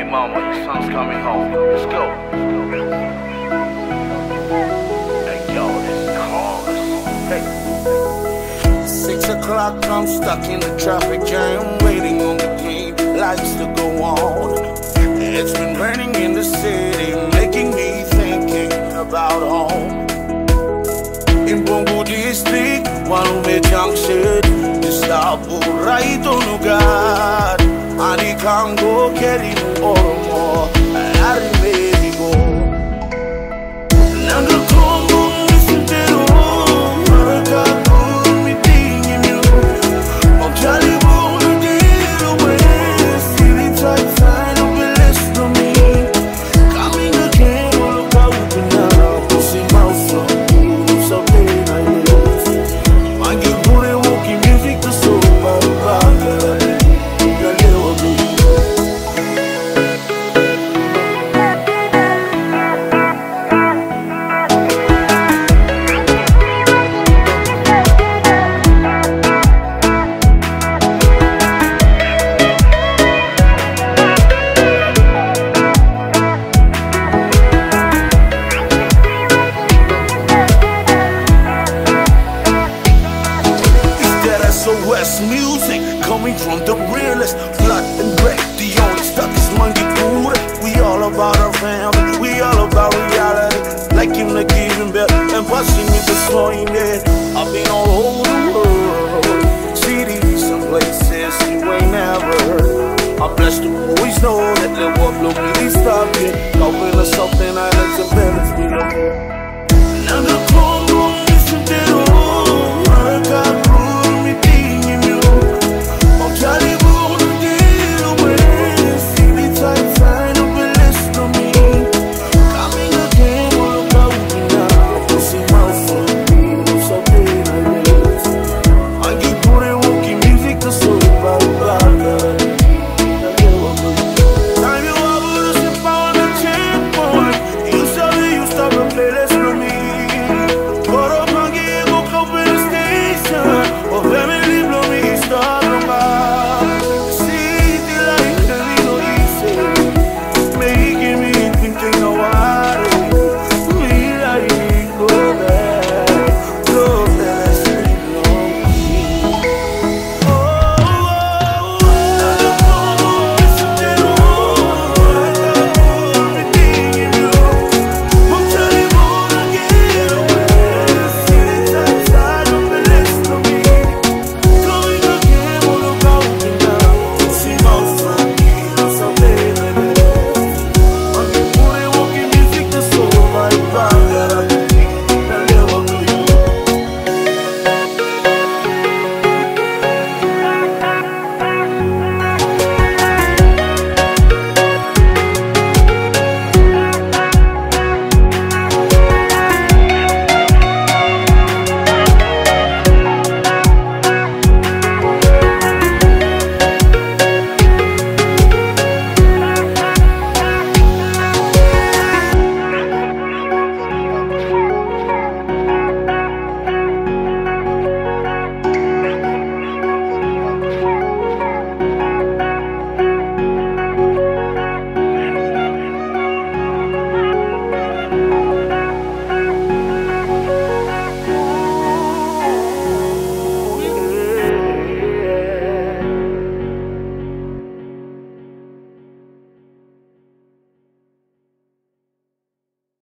Hey mama, your son's coming home. Let's go. Hey yo, this is Kronos. Hey. 6 o'clock, I'm stuck in the traffic jam, waiting on the game lights to go on. It's been burning in the city, making me thinking about home. In Bongo District, Walume Junction, the stop right on lugar. Ani Kango, Keri Oromo.